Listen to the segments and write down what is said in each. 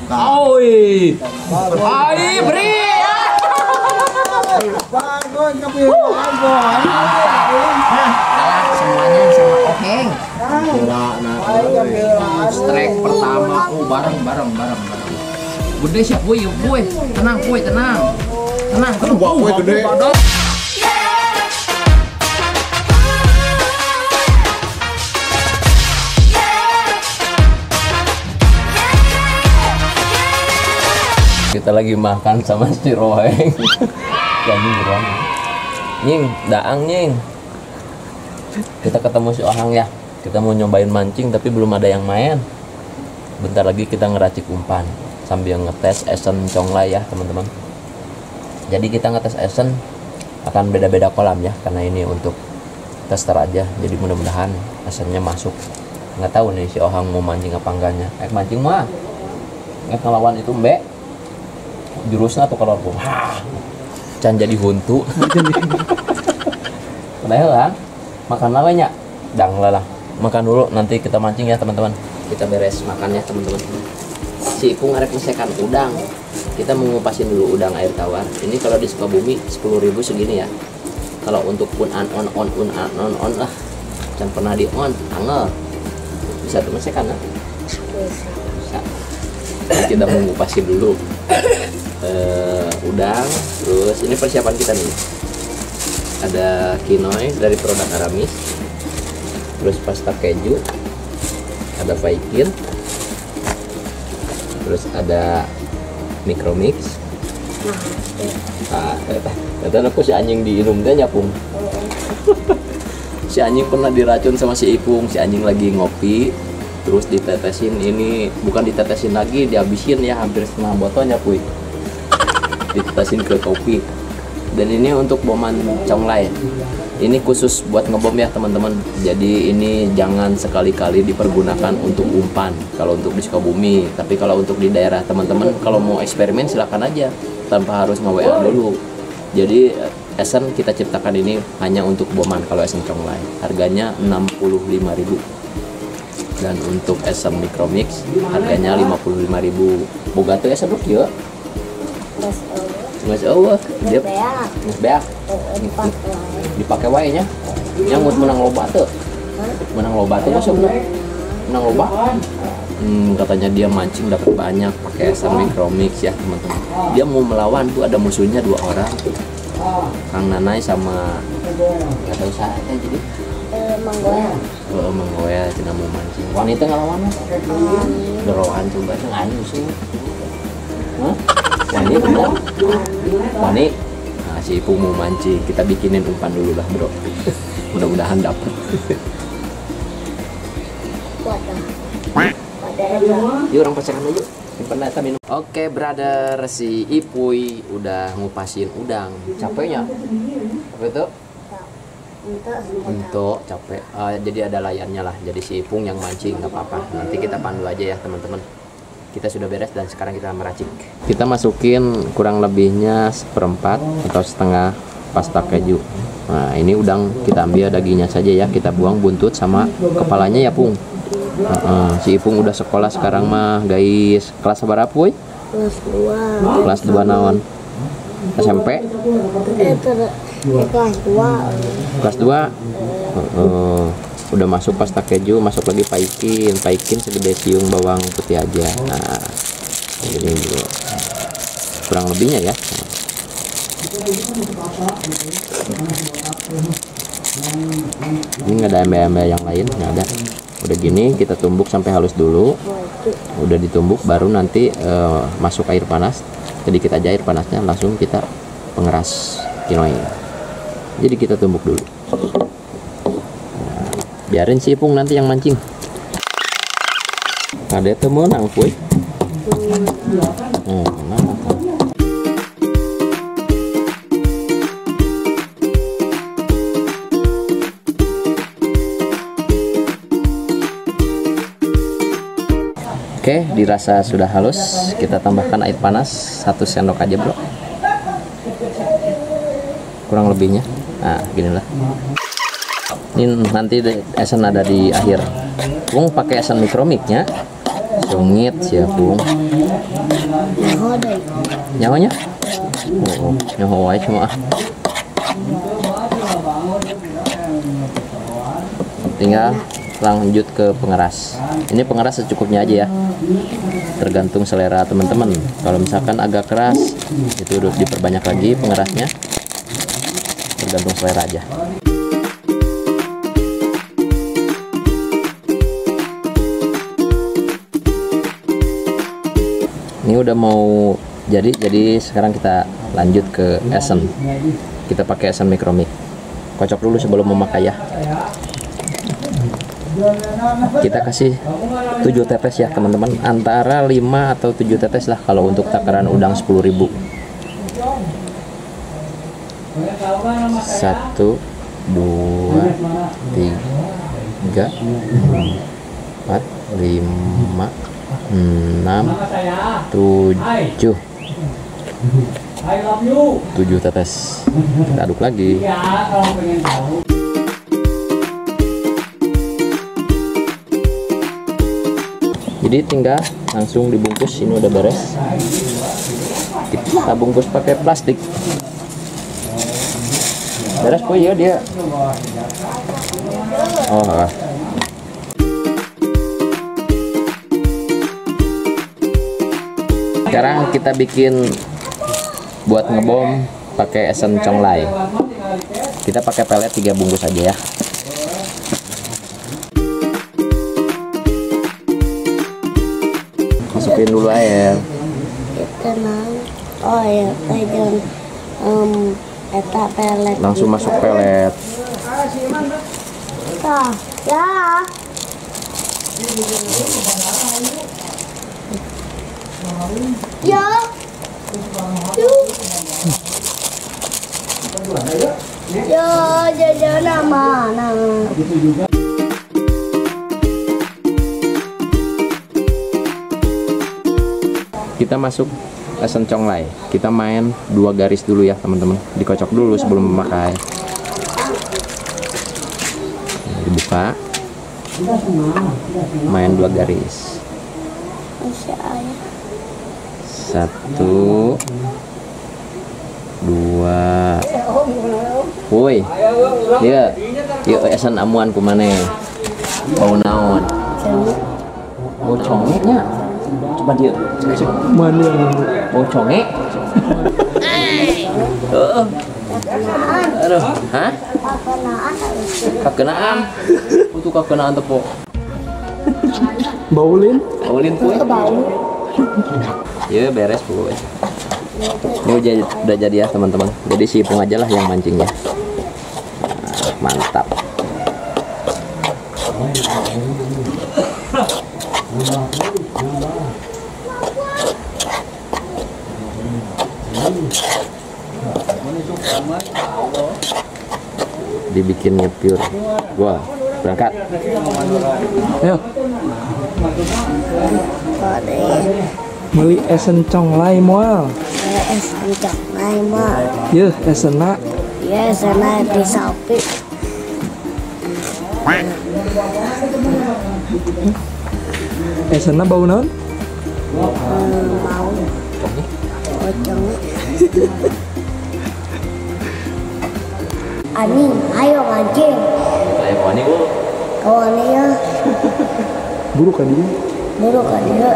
Oi. Ai beri. Semuanya sama Oheng. Strike pertama, bareng. Gede siap boy, tenang. Tenang, Boy gede. Kita lagi makan sama si Roheng. Jadi beruang. Nying, daang nying. Kita ketemu si Ohang ya. Kita mau nyobain mancing tapi belum ada yang main. Bentar lagi kita ngeracik umpan sambil ngetes esen conglai ya teman-teman. Jadi kita ngetes esen akan beda-beda kolam ya, karena ini untuk tester aja. Jadi mudah-mudahan esennya masuk. Nggak tahu nih si Ohang mau mancing apa enggaknya. Mancing mah. Ngelawan itu mbak. Jurusnya atau kalau aku can jadi huntu. Padahal lah makan lawanya dang lah makan dulu, nanti kita mancing ya teman-teman. Kita beres makan ya teman-teman. Si Ipung arek mesekan udang, kita mengupasin dulu udang air tawar. Ini kalau di Sukabumi 10.000 segini ya. Kalau untuk on lah can pernah di on tanggal bisa tuh mesekan lah. Bisa. Jadi kita mengupasin dulu udang. Terus ini persiapan kita nih, ada quinoa dari produk Aramis, terus pasta keju, ada Vaikin, terus ada micromix. Kata aku si anjing diinum teh nyapung. Si anjing pernah diracun sama si Ipung. Si anjing lagi ngopi terus ditetesin, ini bukan ditetesin lagi, dihabisin ya, hampir setengah botolnya puy, ditetesin ke kopi. Dan ini untuk boman conglai, ini khusus buat ngebom ya teman-teman. Jadi ini jangan sekali-kali dipergunakan untuk umpan kalau untuk di Sukabumi. Tapi kalau untuk di daerah teman-teman, kalau mau eksperimen silakan aja tanpa harus nge-WA dulu. Jadi esen kita ciptakan ini hanya untuk boman kalau esen conglai, harganya 65.000. Dan untuk esen micromix harganya 55.000. Boga tuh esen ya. Mas Allah, dia mas beak. Dipakai wae nya. Yang mau menang loba tuh. Menang loba tuh maksudnya. Menang loba. Katanya dia mancing dapat banyak pakai esen micromix ya teman-teman. Dia mau melawan tuh, ada musuhnya 2 orang. Kang Nanai sama nggak tahu saya jadi Manggoya cina mau mancing. Wanita ngelawan Derawan coba ngani sih. Wani bener. Wani. Nah, si Ipung mau mancing. Kita bikinin umpan dulu lah, bro. Mudah-mudahan dapat. Yuk orang pacaran dulu. Simpan data minum. Oke, brother, si Ipuy udah ngupasin udang. Capeknya? Apa itu? Untuk capek. Jadi ada layarnya lah. Jadi si Ipung yang mancing, nggak apa-apa. Nanti kita pandu aja ya teman-teman. Kita sudah beres dan sekarang kita meracik. Kita masukin kurang lebihnya 1/4 atau setengah pasta keju. Nah ini udang kita ambil dagingnya saja ya. Kita buang buntut sama kepalanya ya Pung. Si Ipung udah sekolah sekarang mah guys. Kelas berapa Puy? Kelas 2. Kelas 2 naon? SMP? Kelas 2. Kelas 2? Udah masuk pasta keju, masuk lagi paikin segede siung bawang putih aja. Nah ini dulu kurang lebihnya ya. Ini nggak ada embe-embe yang lain, nggak ada. Udah gini kita tumbuk sampai halus dulu. Udah ditumbuk baru nanti masuk air panas, sedikit aja air panasnya, langsung kita pengeras quinoa. Jadi kita tumbuk dulu. Biarin si Ipung nanti yang mancing. Ada temen menang Puy. Oke, dirasa sudah halus, kita tambahkan air panas 1 sendok aja bro. Kurang lebihnya. Nah, ginilah. Ini nanti esen ada di akhir. Pung pakai esen micromix-nya. So, Congit siap Bung. Nyaho deh. Nyahonya? Oh, nyaho wae cuma. Tinggal lanjut ke pengeras. Ini pengeras secukupnya aja ya. Tergantung selera teman-teman. Kalau misalkan agak keras, itu harus diperbanyak lagi pengerasnya. Tergantung selera aja. Ini udah mau jadi sekarang kita lanjut ke esen. Kita pakai esen micromic. Kocok dulu sebelum memakai ya. Kita kasih 7 tetes ya teman-teman, antara 5 atau 7 tetes lah kalau untuk takaran udang 10.000. 1 2 3 4 5 6 7 7 tetes. Kita aduk lagi. Jadi tinggal langsung dibungkus. Ini udah beres. Kita bungkus pakai plastik. Beres po ya dia. Oh. Sekarang kita bikin buat ngebom pakai esen conglai. Kita pakai pelet 3 bungkus aja ya. Masukin dulu air. Tenang. Oh ya, pegang eta pelet. Langsung masuk pelet. Tah, ya. Ya. Ya, jajan mana? Kita masuk esen conglai. Kita main 2 garis dulu ya teman-teman. Dikocok dulu sebelum memakai. Dibuka. Main 2 garis. 1 2. Woi. Dia. Yuk esen amuan kumane. Mau naon? Mau congeknya. Coba dia. Mana mau congek? Aduh, hah? Kakenaan. Untuk kakenaan tepuk. Baulin puy. Ya beres puy. Ini udah jadi ya teman-teman. Jadi si Ipung aja lah yang mancingnya. Nah, mantap. Dibikinnya pure. Wah, berangkat. Ayo. Beli esen conglai moal. Esen conglai moal. Yeuh, esena. Ya, esena di Shopee. Esena bau naon? Mau. Pocong. Ani, ayo mancing. Ayo wani bu. Kawan ya. Buru kan dia. Buru kan dia.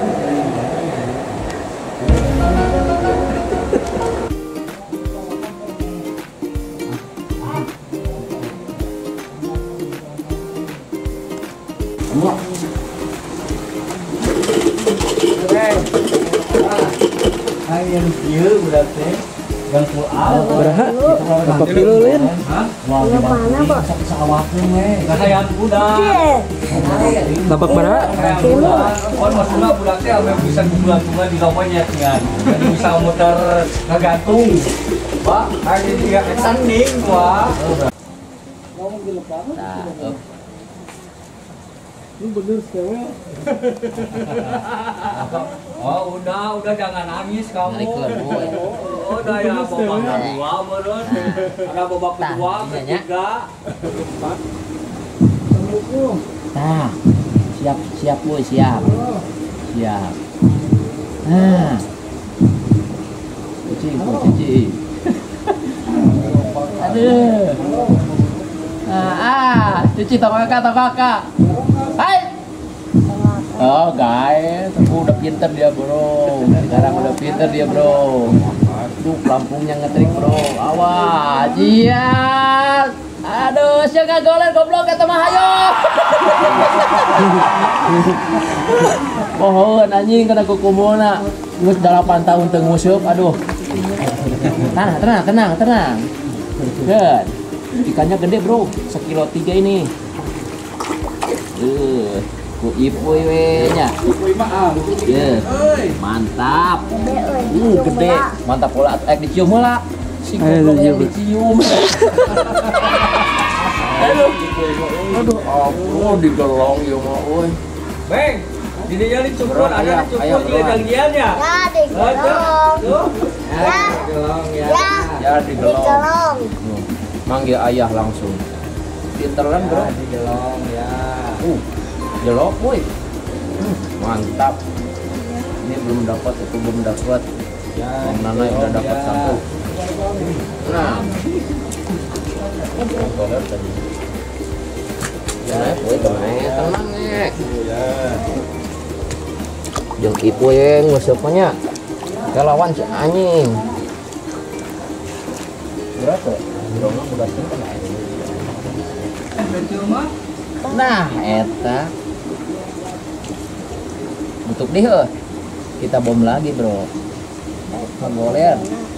Beraha? Apa kilo lin? Mana, Pak? Tampak beraha? Bisa bunga-bunga di lawannya bisa muter ngegantung. Pak, hari dia tanding, Wah. Oh, udah jangan nangis kamu. Udah ya babak kedua meren. Ada babak kedua, ketiga. Nah, siap boy, siap. Siap. Nah. Cuci. Aduh. Cuci tong kakak. Hai. Oh guys, udah pinter dia bro. Sekarang udah pinter dia bro. Aduh, pelampungnya ngetrik bro. Awas, iya. Aduh, siapa goler goblok kata mah hayo. Pohon anjing kena kukumona. Geus 8 tahun teu nguseup. Aduh. Tenang. Good. Ikannya gede bro, 1,3 kilo ini. Ku ipoy we nya. Mantap. Gede. Mantap pula. Dicium heula. Si goblok yang dicium. Aduh, digelong ya mah euy. Beng, di dia dicukur, ada dicukur juga janjiannya. Ya, digelong. Ya digelong. Manggil ayah langsung. Pinteran bro. Digelong ya. Jelok woi. Mantap. Ini belum dapat, itu belum dapat. Yang Nana udah dapat satu. Nah. Ya, woi tenang nih. Jeung ipu yang ngusupnya. Ke lawan si anjing. Berapa? Berapa udah simpen anjing. Nah, eta. Untuk dia kita bom lagi, bro. Goler.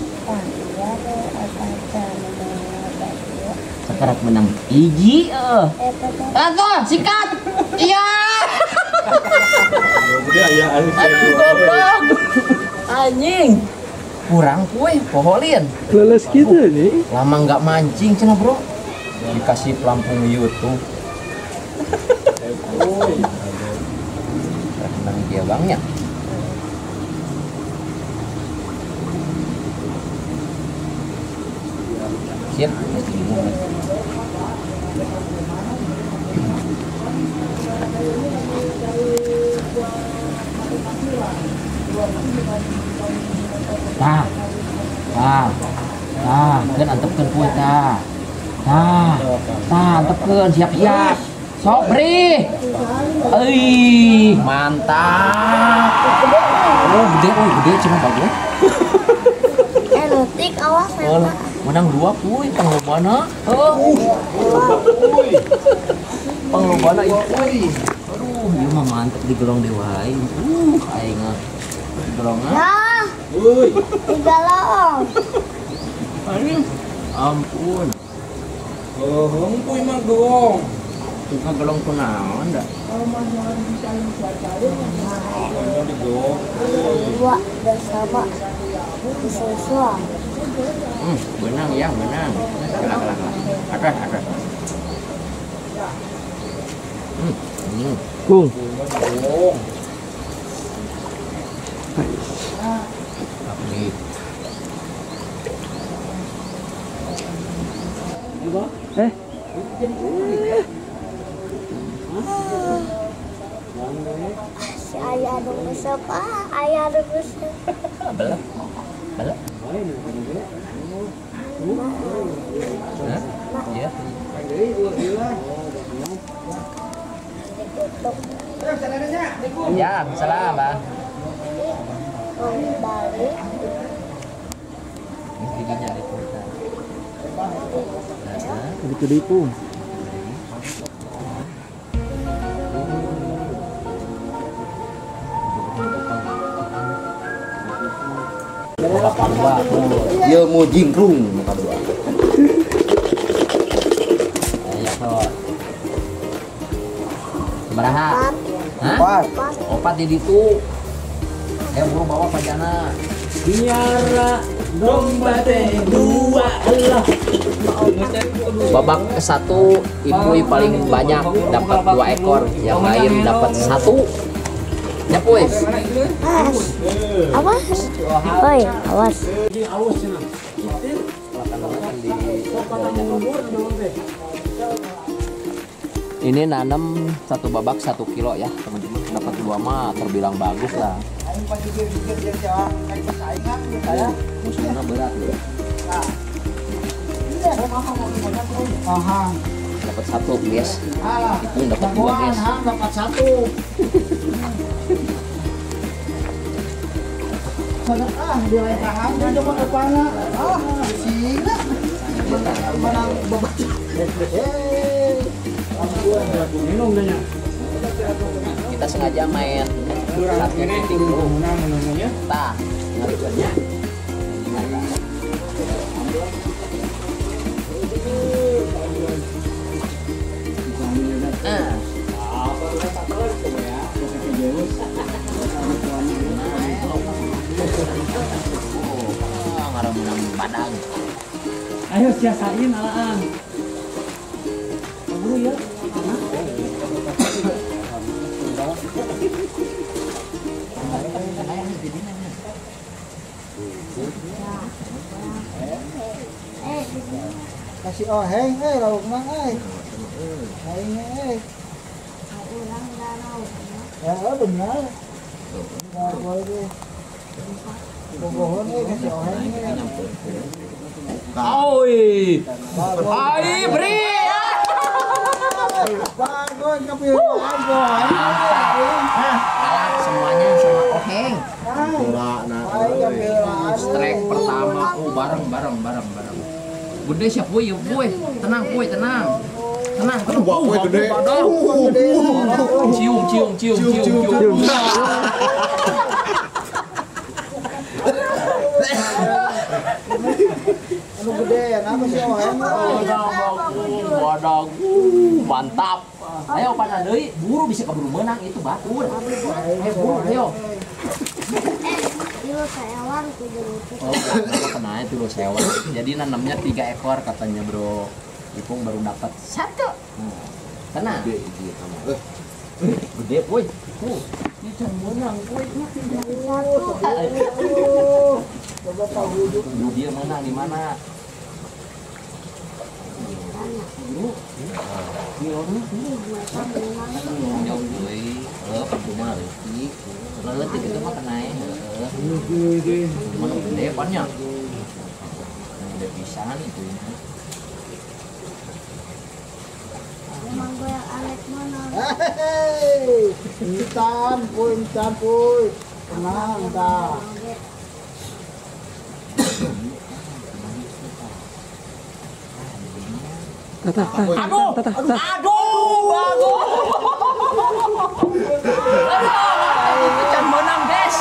Sekarang menang hiji Aduh, sikat. Iya. Aduh, goblok. Anjing. Kurang kue, poholin. Leles gitu nih. Lama nggak mancing cenah, bro. Dikasih pelampung YouTube. Renang dia bangnya. Siap, kan antepkeun kue tah. Antepkeun siap-siap. Sobri. Mantap. Oh, gede cuma bagus. Nutik awas Oh, menang 2 kuy panglobana. Panglobana kuy. Aduh, ieu mah mantep digelong deui wae. Aing mah digelongna. Ya. Digelong. Ampun. Kuy mah gong. Ngagelong kunaon da? Dua bersama disusua. Benang ya, benang. Ada. Bung. Si ayah ada besar, ayah ada besar. Belak. Iya. Ya, salam, Bang. Balik. Giginya itu. Gede pung. Dia mau jingkrung muka 2. Ya kok. Sabaraha? Hah? Opat di ditu. Buru bawa pajana. Biara domba teh 2 Allah. Babak ke-1 Ipuy paling banyak dapat 2 ekor, yang lain dapat 1. Ya Puy. Awas. Oi, awas. Ini nanam 1 babak 1 kilo ya teman-teman, dapat dua mah terbilang bagus lah. Musuhnya berat loh. Dapat satu guys. Itu dapat dua guys. Dapat satu. Dia tahan dia coba kepala. Sila. Menang bebat. Minum nanya. Kita sengaja main satu titik dulu. Tah, ngarikannya. Ngarang menang padang. Ayo siasain alaan. Buru ya. Kasih oheng lauk mang heng ya benar boleh bobohon kasih oheng Oi, beri. bagus kepilihan boy Semuanya sama oheng. Strike pertama, bareng. Gede siap boy, tenang. Boy gede. Cium. Anu gede, apa sih oheng? Badang, mantap. Ayo panah deui, buru bisa keburu menang itu batur. Ayo. Dulu sewan kudu Oh, kena itu lo sewa. Jadi nanamnya 3 ekor katanya bro. Ipung baru dapat 1. Kena. Gede, boy. Ini jangan menang, boy. Coba tahu dulu. Dia menang di mana? Jauh deui. Percuma leutik. Leutik itu mah kena ya. Mana gede pannya. Gede pisan itu ya. Emang gue yang Alex mana? Hei, intan puy. Tenang dah. Aduh, bagus. Can menang, guys.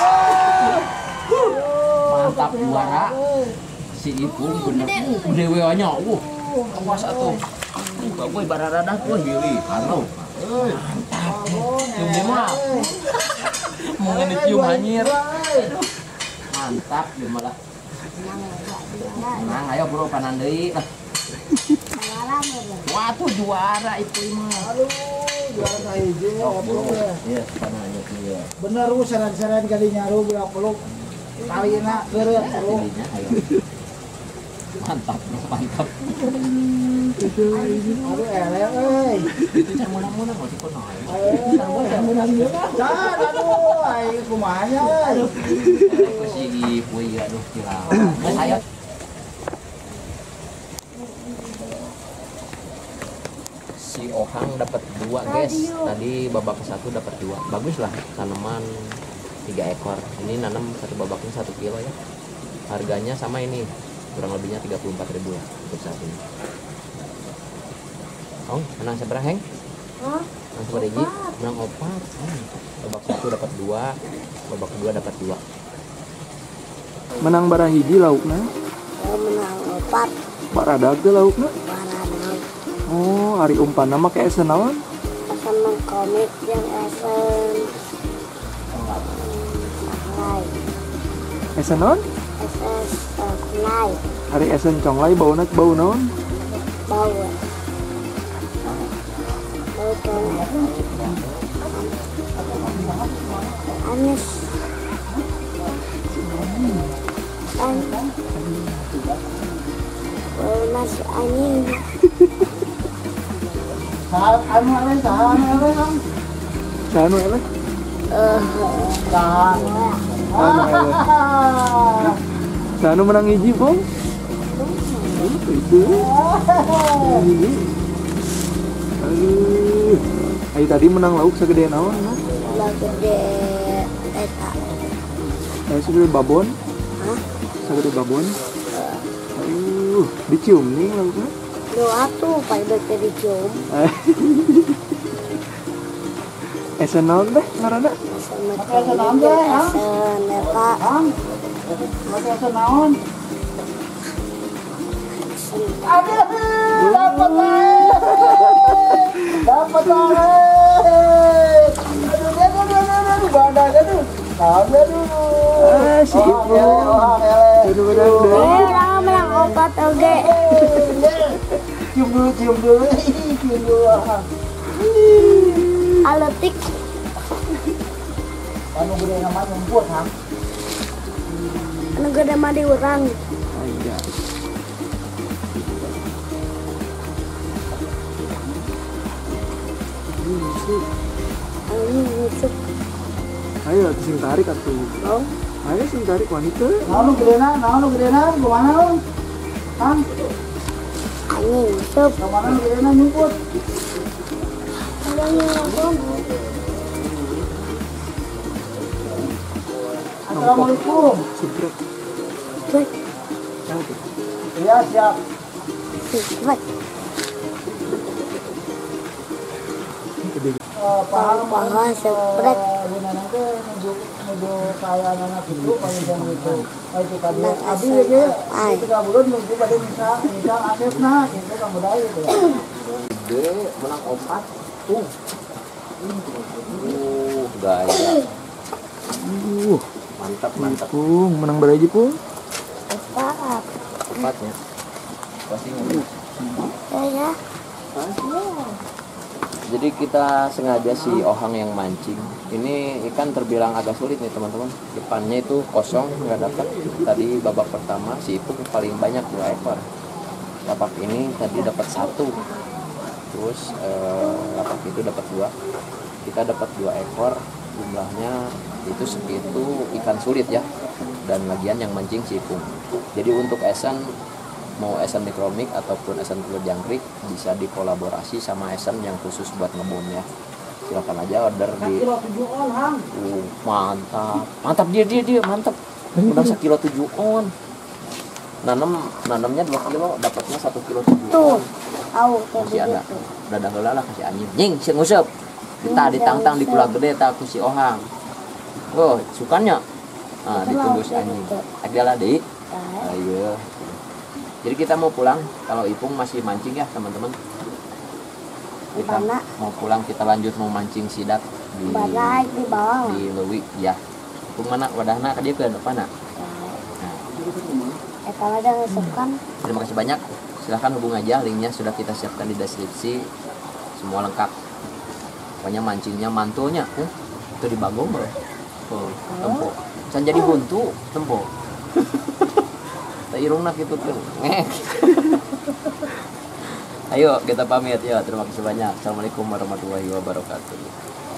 Mantap juara. Si Ipung bener. Dewe nya. Awas atuh. Boy bararadah boy pilih. Halo. Mantap. Cium dia mah. Mungkin dicium anyir. Mantap dia malah. Menang, ayo bro panan deui. Wah tuh juara itu mah. Aduh, juara hiji Iya, panahnya dia. bener saran-saran kali nyaru bilang peluk. Kalina keureut peluk. Jadinya ayo. Mantap. Aduh euy. Itu can menang-menang masih kono. Aduh, ai kumaha nya euy. Ku si Ipu ya aduh kira. Mas ayo. Si Ohang dapat 2 guys. Tadi babak ke 1 dapat 2. Bagus lah tanaman 3 ekor. Ini nanam satu babaknya 1 kilo ya. Harganya sama ini. Kurang lebihnya 34.000 lah untuk saat ini. Oh, menang seberapa, Heng? Menang seberapa Ji? Menang 4. Babak 1 dapat 2, babak kedua dapat 2. Menang barang hiji laukna. Menang 4 Baradag teh laukna. baradag. Oh, hari umpan nama kayak senawan. Seneng komik yang esen. Saklay. Esenon? SS Saklay. Hari esen conglay bau naon? Bau. Bau kan. Anis. Masih angin. Anu eleh. Sanu eleh. Sana menang hiji, Pong. Itu. Ayo tadi menang lauk segede naon? Udah gede eta. Segede babon. Hah? Segede babon. Dicium nih lauknya. Doa tuh pada dicium. Esen naon teh ngaranna? Esen naon teh? Esen eta. Esen naon? Aduh, dapat dapat Si Ipung. Orang menang opat oge. Cium dulu. Aletik. Anu gede nama ngumpul, ha? Anu gede mah di urang. Iya. Anu musuk. Ayo sing tarik atuh. Oh. Ayo sing tarik wanita. Naon gedena, gimana lu? Hah? Anu musuk. Kemana lu gedena nyumput? Assalamualaikum. Subret. Subret. Iya, siap. Subret. Paham subret. nanti menuju kaya anak itu paling jam itu. Itu tadi Nah, abi asal. ya. Ay. Itu kabulun nunggu pada misal aktif nah, itu kamu dah itu. Gede menang opat. Gaya. Mantap. Pung, menang beraji Pung. Opat. Opatnya. Pasti ngomong. Ya. Jadi kita sengaja si Ohang yang mancing. Ini ikan terbilang agak sulit nih teman-teman. Depannya itu kosong, nggak dapat. Tadi babak pertama si Ipung paling banyak 2 ekor. Lapak ini tadi dapat 1. Terus lapak itu dapat 2. Kita dapat 2 ekor. Jumlahnya itu segitu ikan sulit ya. Dan lagian yang mancing si Ipung. Jadi untuk esen, mau esen mikromik ataupun esen telur jangkrik bisa dikolaborasi sama esen yang khusus buat ngebom ya. Silakan aja order di mantap dia mantap. Udah 1 kilo 7 on. Nanamnya 2 kilo, dapatnya 1 kilo 7 Tuh. on. Au, Masih ada. Udah heula lah kasih anjing. Nying sing nguseup. Kita ditangtang di kula gede tak ku si Ohang. Oh, sukanya. Nah, ditunggu si anjing. Adalah deui. Ayo. Jadi kita mau pulang, kalau Ipung masih mancing ya teman-teman. Kita Mana? mau pulang, kita lanjut mau mancing sidat di Balai di bawah. di Lewi ya. Ipung mana wadahna ka dieu ke depan. Nah, Eta ada ngesupkan. terima kasih banyak. Silahkan hubung aja, linknya sudah kita siapkan di deskripsi. Semua lengkap. Pokoknya mancingnya mantulnya, itu di bagong bro. Oh, tempo. Can jadi buntu, tempo. Tak irungna gitu tuh. Ayo kita pamit ya. Terima kasih banyak. Assalamualaikum warahmatullahi wabarakatuh.